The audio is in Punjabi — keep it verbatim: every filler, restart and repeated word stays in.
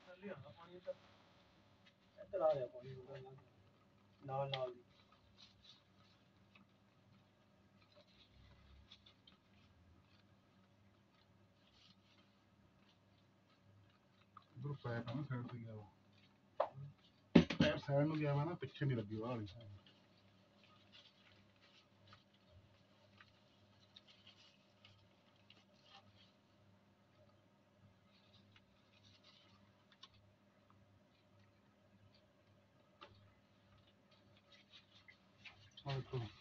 ਇੱਧਰ ਆ ਰਿਹਾ ਪਾਣੀ ਨਾਲ ਨਾਲ ਉਧਰ ਪੈਪ ਹੈ ਨਾ ਸਾਈਡ ਤੇ ਗਿਆ ਵਾ ਪੈਪ ਸਾਈਡ ਨੂੰ ਗਿਆ ਵਾ ਨਾ ਪਿੱਛੇ ਨਹੀਂ ਲੱਗੀ ਵਾਲੀ ਆ ਦੇਖੋ